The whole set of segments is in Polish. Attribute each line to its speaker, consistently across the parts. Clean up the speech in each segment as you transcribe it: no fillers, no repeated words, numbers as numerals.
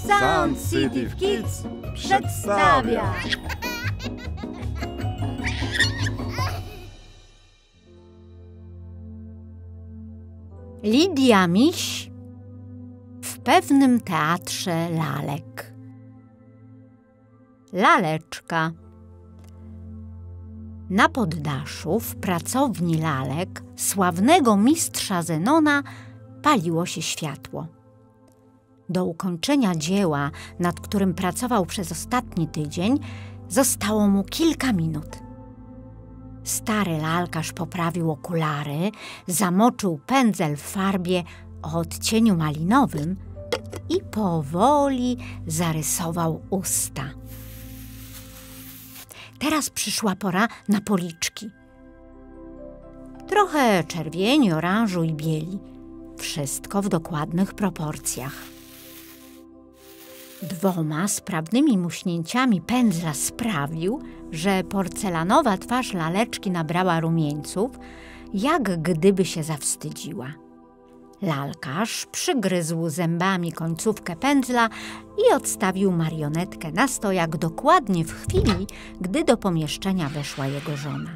Speaker 1: Sun City Kids przedstawia. Lidia Miś w pewnym teatrze lalek. Laleczka. Na poddaszu w pracowni lalek sławnego mistrza Zenona paliło się światło. Do ukończenia dzieła, nad którym pracował przez ostatni tydzień, zostało mu kilka minut. Stary lalkarz poprawił okulary, zamoczył pędzel w farbie o odcieniu malinowym i powoli zarysował usta. Teraz przyszła pora na policzki. Trochę czerwieni, oranżu i bieli. Wszystko w dokładnych proporcjach. 2 sprawnymi muśnięciami pędzla sprawił, że porcelanowa twarz laleczki nabrała rumieńców, jak gdyby się zawstydziła. Lalkarz przygryzł zębami końcówkę pędzla i odstawił marionetkę na stojak dokładnie w chwili, gdy do pomieszczenia weszła jego żona.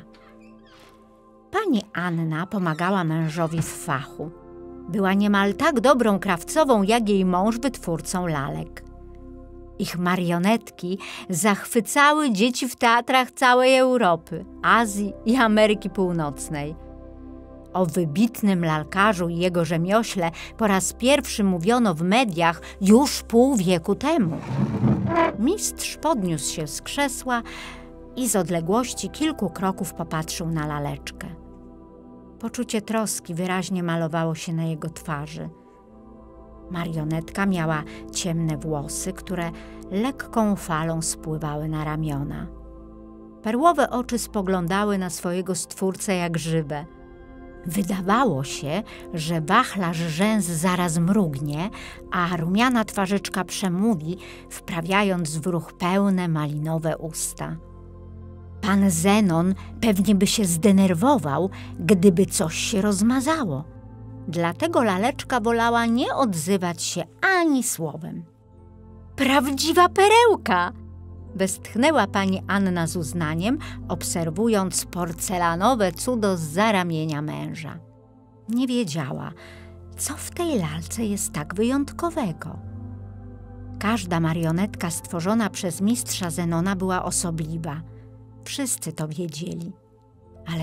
Speaker 1: Pani Anna pomagała mężowi w fachu. Była niemal tak dobrą krawcową, jak jej mąż wytwórcą lalek. Ich marionetki zachwycały dzieci w teatrach całej Europy, Azji i Ameryki Północnej. O wybitnym lalkarzu i jego rzemiośle po raz pierwszy mówiono w mediach już pół wieku temu. Mistrz podniósł się z krzesła i z odległości kilku kroków popatrzył na laleczkę. Poczucie troski wyraźnie malowało się na jego twarzy. Marionetka miała ciemne włosy, które lekką falą spływały na ramiona. Perłowe oczy spoglądały na swojego stwórcę jak żywe. Wydawało się, że wachlarz rzęs zaraz mrugnie, a rumiana twarzyczka przemówi, wprawiając w ruch pełne malinowe usta. Pan Zenon pewnie by się zdenerwował, gdyby coś się rozmazało. Dlatego laleczka wolała nie odzywać się ani słowem. Prawdziwa perełka! Westchnęła pani Anna z uznaniem, obserwując porcelanowe cudo zza ramienia męża. Nie wiedziała, co w tej lalce jest tak wyjątkowego. Każda marionetka stworzona przez mistrza Zenona była osobliwa. Wszyscy to wiedzieli. Ale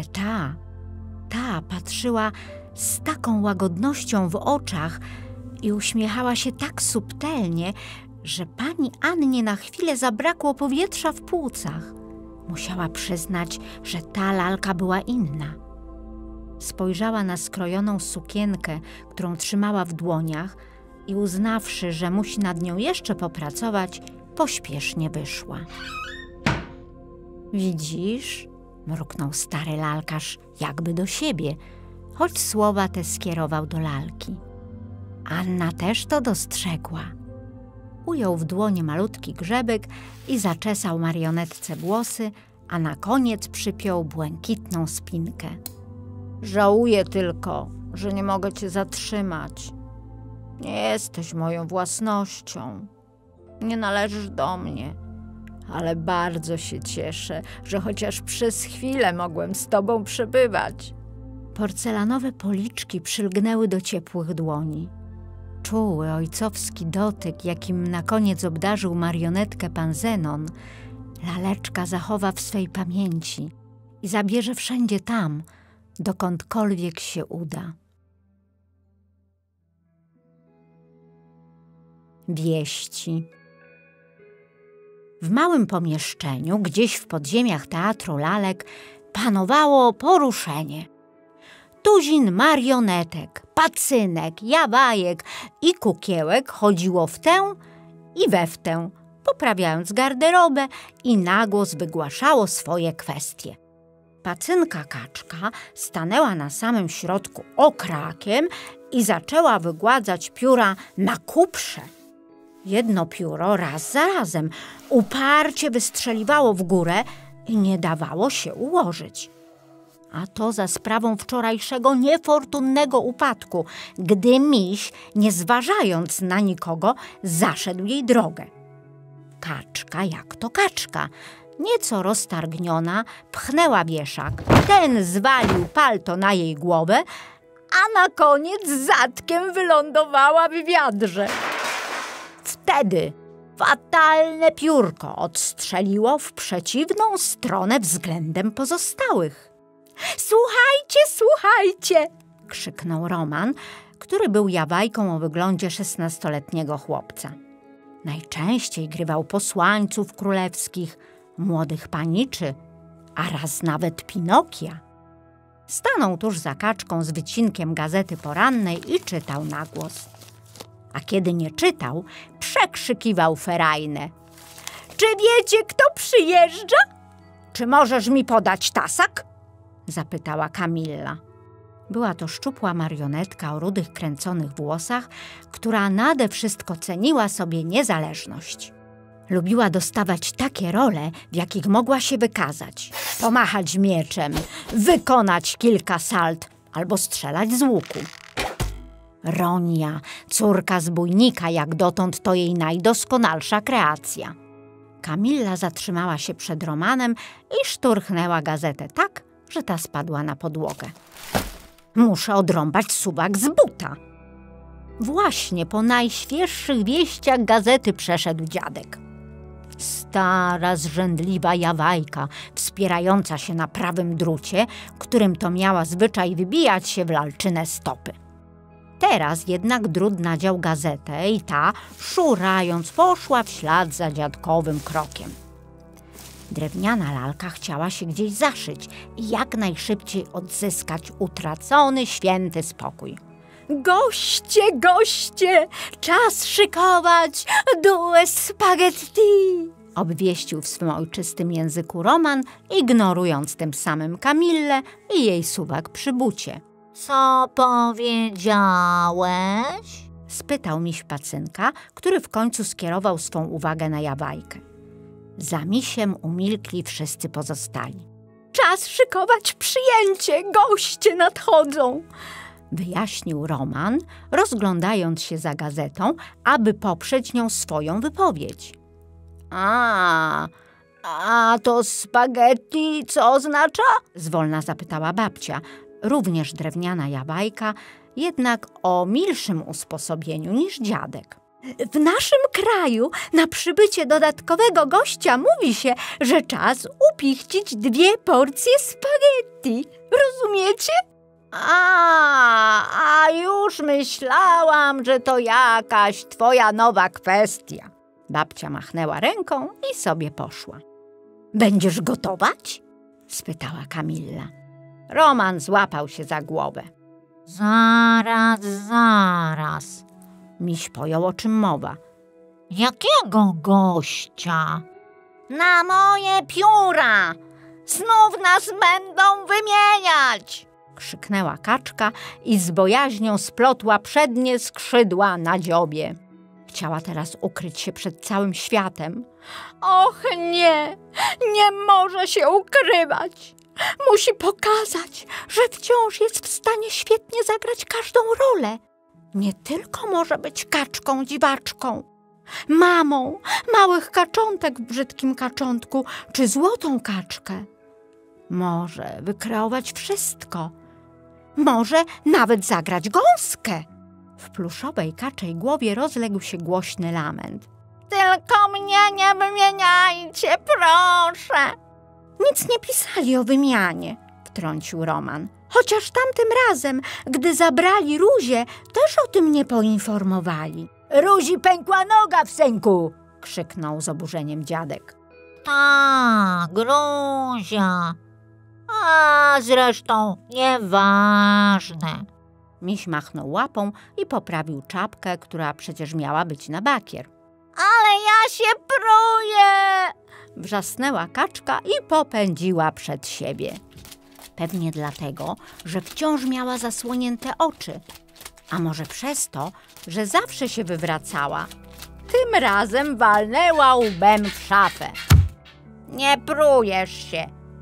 Speaker 1: ta patrzyła z taką łagodnością w oczach i uśmiechała się tak subtelnie, że pani Annie na chwilę zabrakło powietrza w płucach. Musiała przyznać, że ta lalka była inna. Spojrzała na skrojoną sukienkę, którą trzymała w dłoniach i uznawszy, że musi nad nią jeszcze popracować, pośpiesznie wyszła. Widzisz? Mruknął stary lalkarz jakby do siebie, choć słowa te skierował do lalki. Anna też to dostrzegła. Ujął w dłonie malutki grzebek i zaczesał marionetce włosy, a na koniec przypiął błękitną spinkę. Żałuję tylko, że nie mogę cię zatrzymać. Nie jesteś moją własnością. Nie należysz do mnie. Ale bardzo się cieszę, że chociaż przez chwilę mogłem z tobą przebywać. Porcelanowe policzki przylgnęły do ciepłych dłoni. Czuły ojcowski dotyk, jakim na koniec obdarzył marionetkę pan Zenon, laleczka zachowa w swej pamięci i zabierze wszędzie tam, dokądkolwiek się uda. Wieści. W małym pomieszczeniu, gdzieś w podziemiach teatru lalek, panowało poruszenie. Tuzin marionetek, pacynek, jawajek i kukiełek chodziło w tę i we w tę, poprawiając garderobę i na głos wygłaszało swoje kwestie. Pacynka kaczka stanęła na samym środku okrakiem i zaczęła wygładzać pióra na kuprze. Jedno pióro raz za razem uparcie wystrzeliwało w górę i nie dawało się ułożyć. A to za sprawą wczorajszego niefortunnego upadku, gdy miś, nie zważając na nikogo, zaszedł jej drogę. Kaczka, jak to kaczka, nieco roztargniona, pchnęła wieszak. Ten zwalił palto na jej głowę, a na koniec zadkiem wylądowała w wiadrze. Wtedy fatalne piórko odstrzeliło w przeciwną stronę względem pozostałych. Słuchajcie, słuchajcie! Krzyknął Roman, który był jawajką o wyglądzie 16-letniego chłopca. Najczęściej grywał posłańców królewskich, młodych paniczy, a raz nawet Pinokia. Stanął tuż za kaczką z wycinkiem gazety porannej i czytał na głos. A kiedy nie czytał, przekrzykiwał ferajne. Czy wiecie, kto przyjeżdża? Czy możesz mi podać tasak? Zapytała Kamilla. Była to szczupła marionetka o rudych, kręconych włosach, która nade wszystko ceniła sobie niezależność. Lubiła dostawać takie role, w jakich mogła się wykazać. Pomachać mieczem, wykonać kilka salt albo strzelać z łuku. Ronia, córka zbójnika, jak dotąd to jej najdoskonalsza kreacja. Kamilla zatrzymała się przed Romanem i szturchnęła gazetę tak, że ta spadła na podłogę. Muszę odrąbać suwak z buta. Właśnie po najświeższych wieściach gazety przeszedł dziadek. Stara, zrzędliwa jawajka, wspierająca się na prawym drucie, którym to miała zwyczaj wybijać się w lalczyne stopy. Teraz jednak drut nadział gazetę i ta, szurając, poszła w ślad za dziadkowym krokiem. Drewniana lalka chciała się gdzieś zaszyć i jak najszybciej odzyskać utracony święty spokój. Goście, goście! Czas szykować due spaghetti! Obwieścił w swym ojczystym języku Roman, ignorując tym samym Kamillę i jej suwak przy bucie. Co powiedziałeś? Spytał miś Pacynka, który w końcu skierował swą uwagę na jawajkę. Za misiem umilkli wszyscy pozostali. Czas szykować przyjęcie, goście nadchodzą! Wyjaśnił Roman, rozglądając się za gazetą, aby poprzeć nią swoją wypowiedź. A to spaghetti co oznacza? Zwolna zapytała babcia, również drewniana jawajka, jednak o milszym usposobieniu niż dziadek. W naszym kraju na przybycie dodatkowego gościa mówi się, że czas upichcić 2 porcje spaghetti. Rozumiecie? A już myślałam, że to jakaś twoja nowa kwestia. Babcia machnęła ręką i sobie poszła. Będziesz gotować? Spytała Kamilla. Roman złapał się za głowę. Zaraz. Miś pojął, o czym mowa. Jakiego gościa? Na moje pióra! Znów nas będą wymieniać! Krzyknęła kaczka i z bojaźnią splotła przednie skrzydła na dziobie. Chciała teraz ukryć się przed całym światem. Och nie, nie może się ukrywać. Musi pokazać, że wciąż jest w stanie świetnie zagrać każdą rolę. Nie tylko może być kaczką dziwaczką, mamą małych kaczątek w brzydkim kaczątku czy złotą kaczkę. Może wykreować wszystko. Może nawet zagrać gąskę. W pluszowej kaczej głowie rozległ się głośny lament. Tylko mnie nie wymieniajcie, proszę. Nic nie pisali o wymianie, wtrącił Roman. Chociaż tamtym razem, gdy zabrali Ruzię, też o tym nie poinformowali. Ruzi pękła noga w sęku! Krzyknął z oburzeniem dziadek. Tak, Ruzia. A zresztą nieważne. Miś machnął łapą i poprawił czapkę, która przecież miała być na bakier. Ale ja się pruję! Wrzasnęła kaczka i popędziła przed siebie. Pewnie dlatego, że wciąż miała zasłonięte oczy. A może przez to, że zawsze się wywracała. Tym razem walnęła łbem w szafę. Nie prujesz się,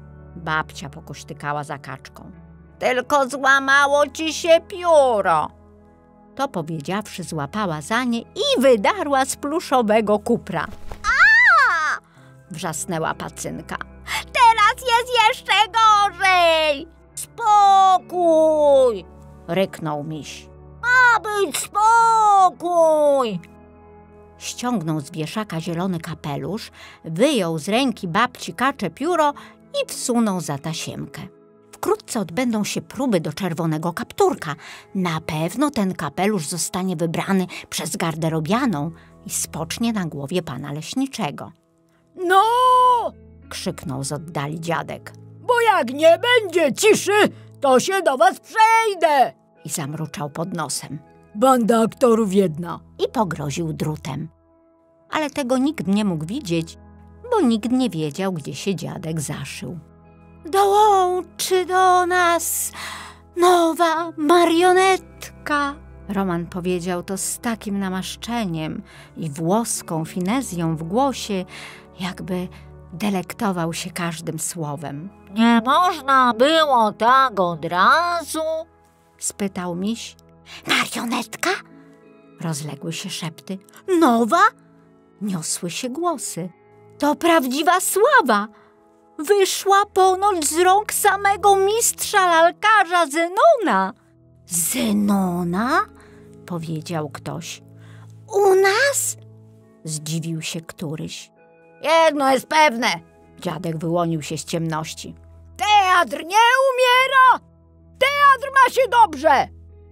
Speaker 1: Babcia pokośtykała za kaczką. Tylko złamało ci się pióro. To powiedziawszy, złapała za nie i wydarła z pluszowego kupra. A! Wrzasnęła Pacynka. Teraz jest jeszcze gorzej! Spokój! Ryknął miś. Ma być spokój! Ściągnął z wieszaka zielony kapelusz, wyjął z ręki babci kacze pióro i wsunął za tasiemkę. Wkrótce odbędą się próby do czerwonego kapturka. Na pewno ten kapelusz zostanie wybrany przez garderobianą i spocznie na głowie pana leśniczego. No! Krzyknął z oddali dziadek. Bo jak nie będzie ciszy, to się do was przejdę! I zamruczał pod nosem. Banda aktorów jedna. I pogroził drutem. Ale tego nikt nie mógł widzieć, bo nikt nie wiedział, gdzie się dziadek zaszył. Dołączy do nas nowa marionetka. Roman powiedział to z takim namaszczeniem i włoską finezją w głosie, jakby delektował się każdym słowem. Nie można było tak od razu? Spytał miś. Marionetka? Rozległy się szepty. Nowa? Niosły się głosy. To prawdziwa sława! Wyszła ponoć z rąk samego mistrza lalkarza Zenona. Zenona? Powiedział ktoś. U nas? Zdziwił się któryś. Jedno jest pewne. Dziadek wyłonił się z ciemności. Teatr nie umiera! Teatr ma się dobrze!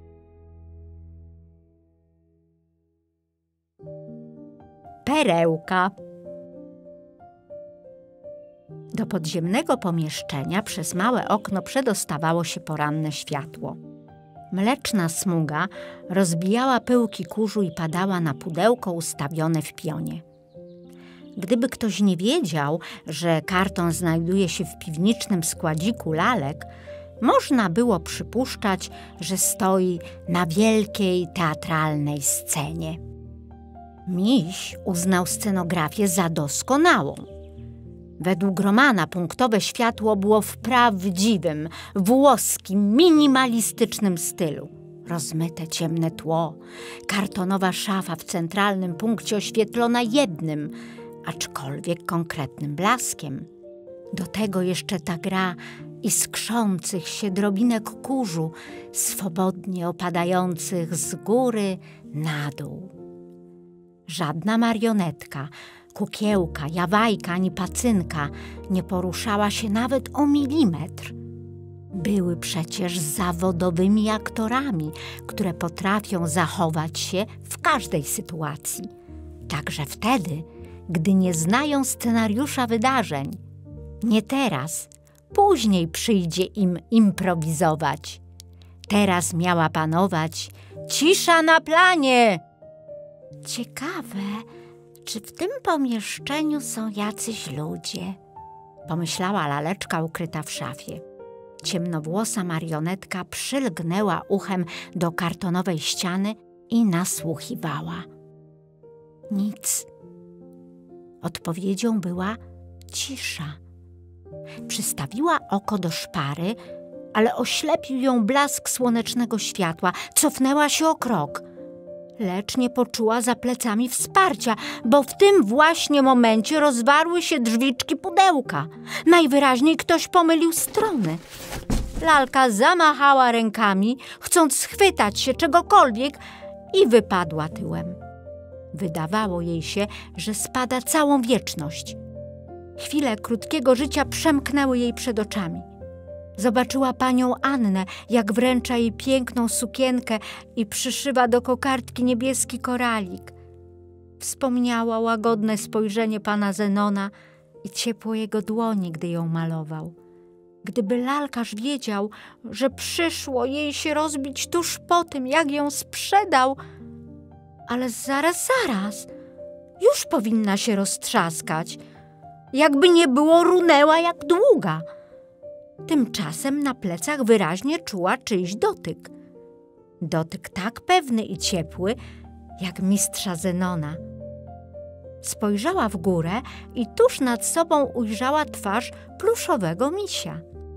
Speaker 1: Perełka. Do podziemnego pomieszczenia przez małe okno przedostawało się poranne światło. Mleczna smuga rozbijała pyłki kurzu i padała na pudełko ustawione w pionie. Gdyby ktoś nie wiedział, że karton znajduje się w piwniczym składziku lalek, można było przypuszczać, że stoi na wielkiej teatralnej scenie. Miś uznał scenografię za doskonałą. Według Romana punktowe światło było w prawdziwym, włoskim, minimalistycznym stylu. Rozmyte ciemne tło, kartonowa szafa w centralnym punkcie oświetlona jednym, aczkolwiek konkretnym blaskiem. Do tego jeszcze ta gra iskrzących się drobinek kurzu, swobodnie opadających z góry na dół. Żadna marionetka, kukiełka, jawajka ani pacynka nie poruszała się nawet o milimetr. Były przecież zawodowymi aktorami, które potrafią zachować się w każdej sytuacji. Także wtedy, gdy nie znają scenariusza wydarzeń. Nie teraz, później przyjdzie im improwizować. Teraz miała panować cisza na planie. Ciekawe, czy w tym pomieszczeniu są jacyś ludzie? Pomyślała laleczka ukryta w szafie. Ciemnowłosa marionetka przylgnęła uchem do kartonowej ściany i nasłuchiwała. Nic. Odpowiedzią była cisza. Przystawiła oko do szpary, ale oślepił ją blask słonecznego światła. Cofnęła się o krok. Lecz nie poczuła za plecami wsparcia, bo w tym właśnie momencie rozwarły się drzwiczki pudełka. Najwyraźniej ktoś pomylił strony. Lalka zamachała rękami, chcąc schwytać się czegokolwiek i wypadła tyłem. Wydawało jej się, że spada całą wieczność. Chwile krótkiego życia przemknęły jej przed oczami. Zobaczyła panią Annę, jak wręcza jej piękną sukienkę i przyszywa do kokardki niebieski koralik. Wspomniała łagodne spojrzenie pana Zenona i ciepło jego dłoni, gdy ją malował. Gdyby lalkarz wiedział, że przyszło jej się rozbić tuż po tym, jak ją sprzedał, ale zaraz, już powinna się roztrzaskać. Jakby nie było, runęła jak długa. Tymczasem na plecach wyraźnie czuła czyjś dotyk. Dotyk tak pewny i ciepły, jak mistrza Zenona. Spojrzała w górę i tuż nad sobą ujrzała twarz pluszowego misia.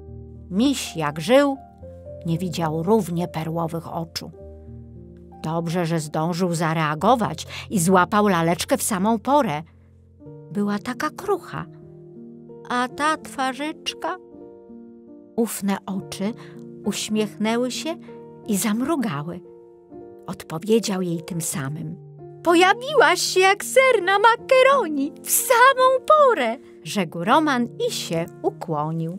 Speaker 1: Miś, jak żył, nie widział równie perłowych oczu. Dobrze, że zdążył zareagować i złapał laleczkę w samą porę. Była taka krucha, a ta twarzyczka... Ufne oczy uśmiechnęły się i zamrugały. Odpowiedział jej tym samym. Pojawiłaś się jak ser na makaroni, w samą porę, rzekł Roman i się ukłonił.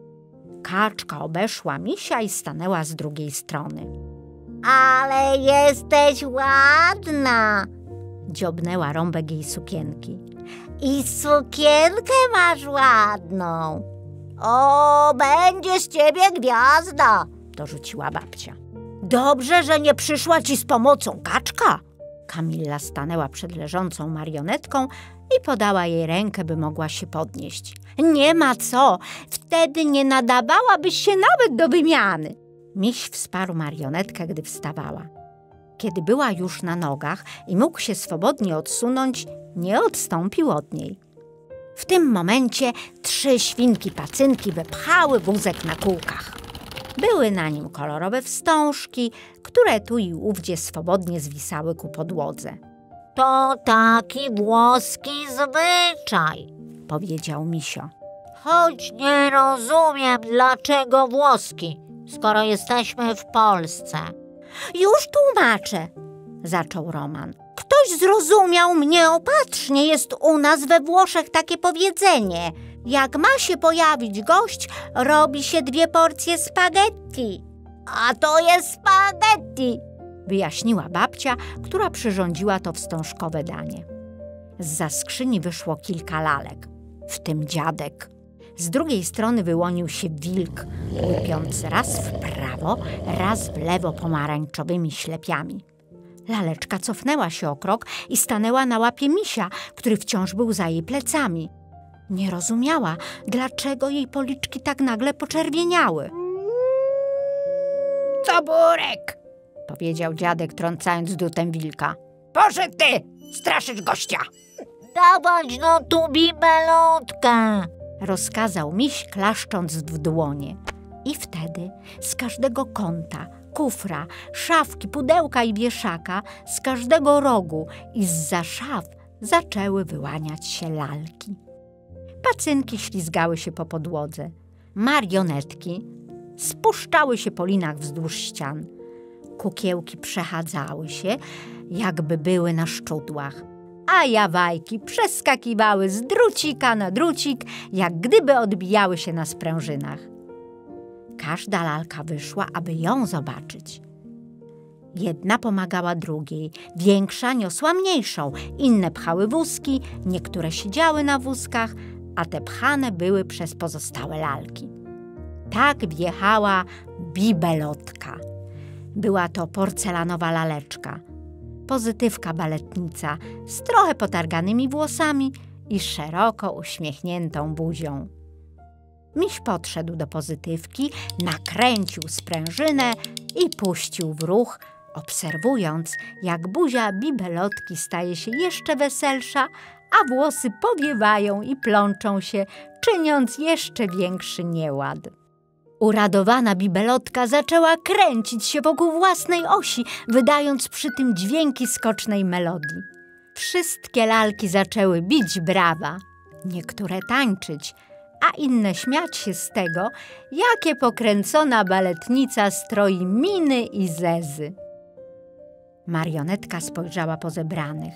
Speaker 1: Kaczka obeszła misia i stanęła z drugiej strony.
Speaker 2: Ale jesteś ładna,
Speaker 1: dziobnęła rąbek jej sukienki.
Speaker 2: i sukienkę masz ładną. O, będzie z ciebie gwiazda,
Speaker 1: dorzuciła babcia.
Speaker 2: Dobrze, że nie przyszła ci z pomocą kaczka.
Speaker 1: Kamilla stanęła przed leżącą marionetką i podała jej rękę, by mogła się podnieść. Nie ma co, wtedy nie nadawałabyś się nawet do wymiany. Miś wsparł marionetkę, gdy wstawała. Kiedy była już na nogach i mógł się swobodnie odsunąć, nie odstąpił od niej. W tym momencie 3 świnki pacynki wypchały wózek na kółkach. Były na nim kolorowe wstążki, które tu i ówdzie swobodnie zwisały ku podłodze.
Speaker 2: To taki włoski zwyczaj,
Speaker 1: powiedział Misio.
Speaker 2: choć nie rozumiem, dlaczego włoski, skoro jesteśmy w Polsce.
Speaker 1: Już tłumaczę, zaczął Roman. Ktoś zrozumiał mnie opatrznie, jest u nas we Włoszech takie powiedzenie. Jak ma się pojawić gość, robi się 2 porcje spaghetti.
Speaker 2: A to jest spaghetti,
Speaker 1: wyjaśniła babcia, która przyrządziła to wstążkowe danie. Zza skrzyni wyszło kilka lalek, w tym dziadek. Z drugiej strony wyłonił się wilk, łypiąc raz w prawo, raz w lewo pomarańczowymi ślepiami. Laleczka cofnęła się o krok i stanęła na łapie misia, który wciąż był za jej plecami. Nie rozumiała, dlaczego jej policzki tak nagle poczerwieniały.
Speaker 3: Coburek,
Speaker 1: powiedział dziadek, trącając drutem wilka.
Speaker 3: poszedł ty straszyć gościa.
Speaker 2: dawać no tu bibelotkę.
Speaker 1: Rozkazał miś, klaszcząc w dłonie. I wtedy z każdego kąta, kufra, szafki, pudełka i wieszaka, z każdego rogu i zza szaf zaczęły wyłaniać się lalki. Pacynki ślizgały się po podłodze. Marionetki spuszczały się po linach wzdłuż ścian. Kukiełki przechadzały się, jakby były na szczudłach, a jawajki przeskakiwały z drucika na drucik, jak gdyby odbijały się na sprężynach. Każda lalka wyszła, aby ją zobaczyć. Jedna pomagała drugiej, większa niosła mniejszą, inne pchały wózki, niektóre siedziały na wózkach, a te pchane były przez pozostałe lalki. Tak wjechała bibelotka. Była to porcelanowa laleczka, pozytywka baletnica z trochę potarganymi włosami i szeroko uśmiechniętą buzią. Miś podszedł do pozytywki, nakręcił sprężynę i puścił w ruch, obserwując, jak buzia bibelotki staje się jeszcze weselsza, a włosy powiewają i plączą się, czyniąc jeszcze większy nieład. Uradowana bibelotka zaczęła kręcić się wokół własnej osi, wydając przy tym dźwięki skocznej melodii. Wszystkie lalki zaczęły bić brawa, niektóre tańczyć, a inne śmiać się z tego, jakie pokręcona baletnica stroi miny i zezy. Marionetka spojrzała po zebranych.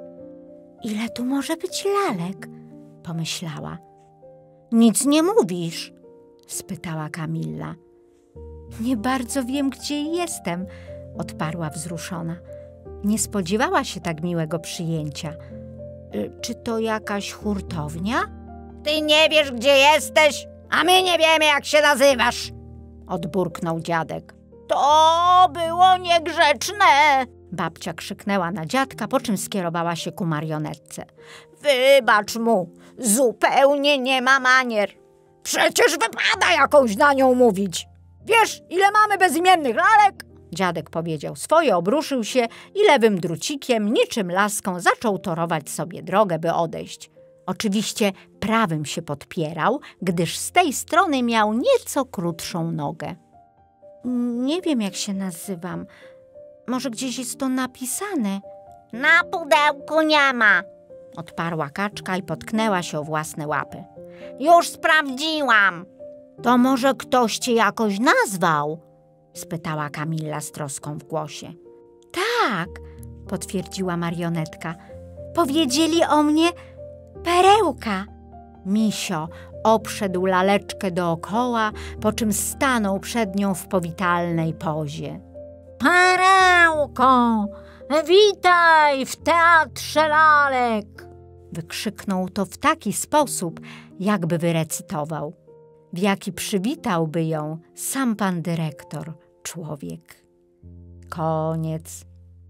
Speaker 1: Ile tu może być lalek? Pomyślała. Nic nie mówisz? Spytała Kamilla. Nie bardzo wiem, gdzie jestem, odparła wzruszona. Nie spodziewała się tak miłego przyjęcia. Czy to jakaś hurtownia?
Speaker 3: Ty nie wiesz, gdzie jesteś, a my nie wiemy, jak się nazywasz.
Speaker 1: Odburknął dziadek.
Speaker 2: To było niegrzeczne.
Speaker 1: Babcia krzyknęła na dziadka, po czym skierowała się ku marionetce.
Speaker 2: Wybacz mu, zupełnie nie ma manier.
Speaker 3: Przecież wypada jakąś na nią mówić. Wiesz, ile mamy bezimiennych lalek?
Speaker 1: Dziadek powiedział swoje, obruszył się i lewym drucikiem, niczym laską, zaczął torować sobie drogę, by odejść. Oczywiście prawym się podpierał, gdyż z tej strony miał nieco krótszą nogę. Nie wiem, jak się nazywam. Może gdzieś jest to napisane?
Speaker 2: Na pudełku nie ma.
Speaker 1: Odparła kaczka i potknęła się o własne łapy.
Speaker 2: Już sprawdziłam.
Speaker 1: To może ktoś cię jakoś nazwał? Spytała Kamilla z troską w głosie. Tak, potwierdziła marionetka. Powiedzieli o mnie Perełka. Misio obszedł laleczkę dookoła, po czym stanął przed nią w powitalnej pozie.
Speaker 2: Perełko, witaj w teatrze lalek!
Speaker 1: Wykrzyknął to w taki sposób, jakby wyrecytował, w jaki przywitałby ją sam pan dyrektor, człowiek. Koniec.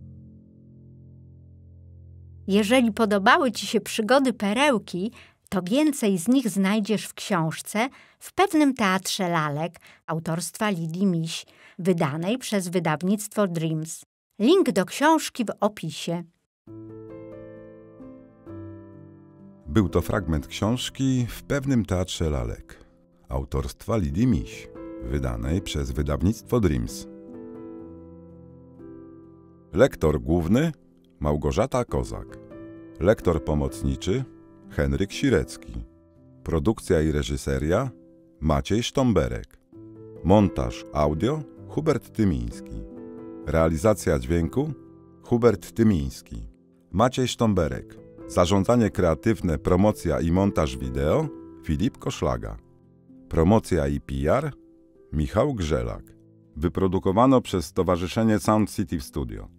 Speaker 1: Jeżeli podobały ci się przygody Perełki, to więcej z nich znajdziesz w książce W pewnym teatrze lalek autorstwa Lidii Miś, wydanej przez wydawnictwo Dreams. Link do książki w opisie.
Speaker 4: Był to fragment książki W pewnym teatrze lalek autorstwa Lidii Miś, wydanej przez wydawnictwo Dreams. Lektor główny Małgorzata Kozak. Lektor pomocniczy Henryk Sirecki. Produkcja i reżyseria Maciej Sztomberek. Montaż audio Hubert Tymiński. Realizacja dźwięku Hubert Tymiński. Maciej Sztomberek. Zarządzanie kreatywne, promocja i montaż wideo Filip Koszlaga. Promocja i PR Michał Grzelak. Wyprodukowano przez Stowarzyszenie Sound City Studio.